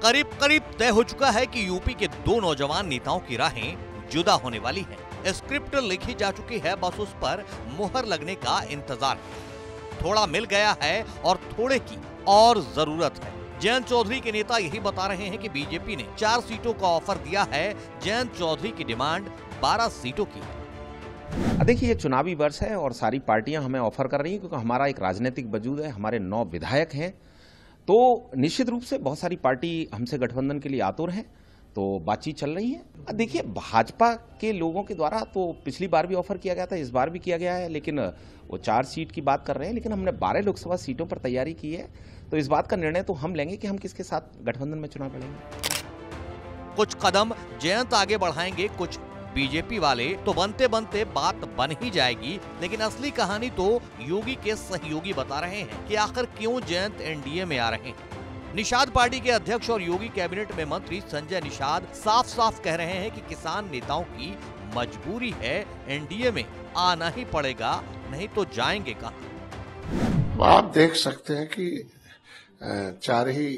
करीब करीब तय हो चुका है कि यूपी के दो नौजवान नेताओं की राहें जुदा होने वाली हैं। स्क्रिप्ट लिखी जा चुकी है, बस उस पर मुहर लगने का इंतजार है। थोड़ा मिल गया है और थोड़े की और जरूरत है। जयंत चौधरी के नेता यही बता रहे हैं कि बीजेपी ने 4 सीटों का ऑफर दिया है। जयंत चौधरी की डिमांड 12 सीटों की है। देखिए, ये चुनावी वर्ष है और सारी पार्टियां हमें ऑफर कर रही हैं, क्योंकि हमारा एक राजनीतिक वजूद है, हमारे 9 विधायक हैं। तो निश्चित रूप से बहुत सारी पार्टी हमसे गठबंधन के लिए आतुर हैं, तो बातचीत चल रही है। देखिए, भाजपा के लोगों के द्वारा तो पिछली बार भी ऑफर किया गया था, इस बार भी किया गया है, लेकिन वो 4 सीट की बात कर रहे हैं। लेकिन हमने 12 लोकसभा सीटों पर तैयारी की है, तो इस बात का निर्णय तो हम लेंगे कि हम किसके साथ गठबंधन में चुनाव लड़ेंगे। कुछ कदम जयंत आगे बढ़ाएंगे, कुछ बीजेपी वाले, तो बनते बनते बात बन ही जाएगी। लेकिन असली कहानी तो योगी के सहयोगी बता रहे हैं कि आखिर क्यों जयंत एनडीए में आ रहे हैं। निषाद पार्टी के अध्यक्ष और योगी कैबिनेट में मंत्री संजय निषाद साफ साफ कह रहे हैं कि किसान नेताओं की मजबूरी है, एनडीए में आना ही पड़ेगा, नहीं तो जाएंगे कहां। आप देख सकते हैं कि 4 ही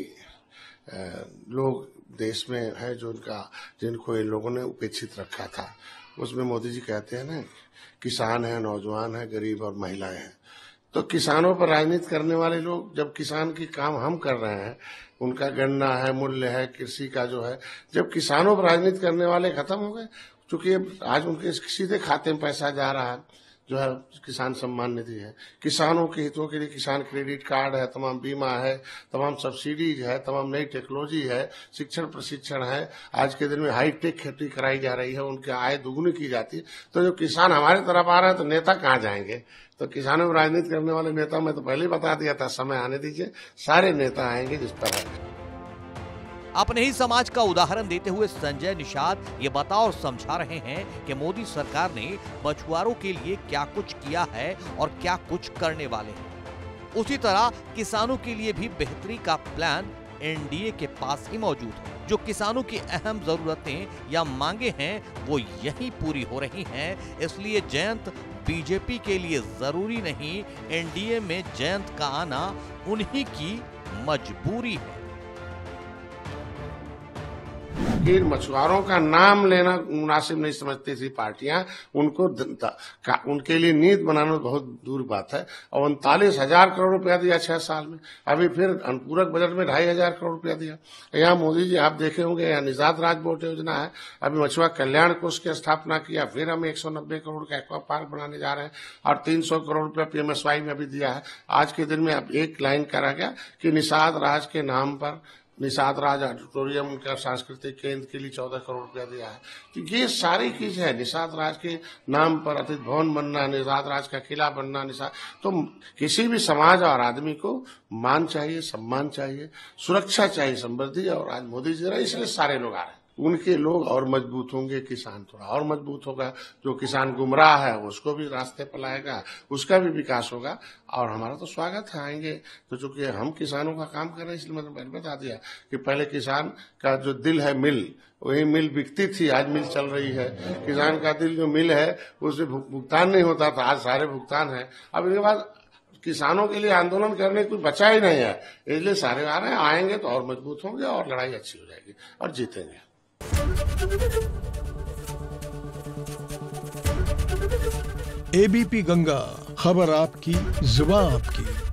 लोग देश में है जिनको इन लोगों ने उपेक्षित रखा था। उसमें मोदी जी कहते हैं ना, किसान है, नौजवान है, गरीब और महिलाएं हैं। तो किसानों पर राजनीति करने वाले लोग, जब किसान की काम हम कर रहे हैं, उनका गन्ना है, मूल्य है, कृषि का जो है, जब किसानों पर राजनीति करने वाले खत्म हो गए, चूंकि आज उनके सीधे खाते में पैसा जा रहा है, जो है किसान सम्मान निधि है, किसानों के हितों के लिए किसान क्रेडिट कार्ड है, तमाम बीमा है, तमाम सब्सिडीज है, तमाम नई टेक्नोलॉजी है, शिक्षण प्रशिक्षण है। आज के दिन में हाईटेक खेती कराई जा रही है, उनकी आय दुगुनी की जाती है। तो जो किसान हमारे तरफ आ रहे हैं, तो नेता कहाँ जाएंगे? तो किसानों में राजनीति करने वाले नेता, मैं तो पहले ही बता दिया था, समय आने दीजिए, सारे नेता आएंगे जिस पर है। अपने ही समाज का उदाहरण देते हुए संजय निषाद ये बता और समझा रहे हैं कि मोदी सरकार ने मछुआरों के लिए क्या कुछ किया है और क्या कुछ करने वाले हैं। उसी तरह किसानों के लिए भी बेहतरी का प्लान एनडीए के पास ही मौजूद है। जो किसानों की अहम जरूरतें या मांगे हैं, वो यही पूरी हो रही हैं। इसलिए जयंत बीजेपी के लिए जरूरी नहीं, एनडीए में जयंत का आना उन्हीं की मजबूरी है। इन मछुआरों का नाम लेना मुनासिब नहीं समझती थी पार्टियां, उनके लिए नीति बनाना बहुत दूर बात है। और 39,000 करोड़ रुपया दिया 6 साल में। अभी फिर अनुपूरक बजट में 2,500 करोड़ रुपया दिया। यहाँ मोदी जी आप देखे होंगे, यहाँ निषाद राज बोट योजना है, अभी मछुआ कल्याण कोष की स्थापना किया, फिर हम 190 करोड़ का एक्वा पार्क बनाने जा रहे हैं और 300 करोड़ रुपया पीएमएसवाई में भी दिया है। आज के दिन में अब एक लाइन करा गया कि निषाद राज के नाम पर निषाद राज ऑडिटोरियम, उनका सांस्कृतिक केंद्र के लिए 14 करोड़ रुपया दिया है। तो ये सारी चीज है, निषाद राज के नाम पर अतिथि भवन बनना, निषाद राज का किला बनना। तो किसी भी समाज और आदमी को मान चाहिए, सम्मान चाहिए, सुरक्षा चाहिए, समृद्धि। और आज मोदी जी रहे, इसलिए सारे लोग आ रहे हैं। उनके लोग और मजबूत होंगे, किसान थोड़ा और मजबूत होगा। जो किसान गुमराह है उसको भी रास्ते पर लाएगा, उसका भी विकास होगा। और हमारा तो स्वागत है, आएंगे। तो चूंकि हम किसानों का काम कर रहे हैं, इसलिए मैंने पहले बता दिया कि पहले किसान का जो दिल है मिल, वही मिल बिकती थी, आज मिल चल रही है। किसान का दिल जो मिल है, उससे भुगतान नहीं होता था, आज सारे भुगतान है। अब इसके बाद किसानों के लिए आंदोलन करने कोई बचा ही नहीं है, इसलिए सारे आ रहे हैं। आएंगे तो और मजबूत होंगे और लड़ाई अच्छी हो जाएगी और जीतेंगे। एबीपी गंगा, खबर आपकी, जुबान आपकी।